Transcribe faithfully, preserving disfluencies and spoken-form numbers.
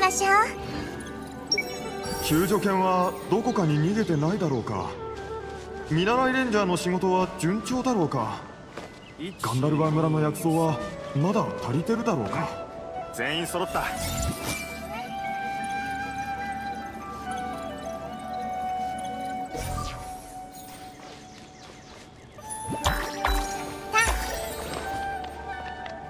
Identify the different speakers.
Speaker 1: ましょう。
Speaker 2: 救助犬はどこかに逃げてないだろうか。見習いレンジャーの仕事は順調だろうか。ガンダルバー村の薬草はまだ足りてるだろうか。
Speaker 3: 全員揃った。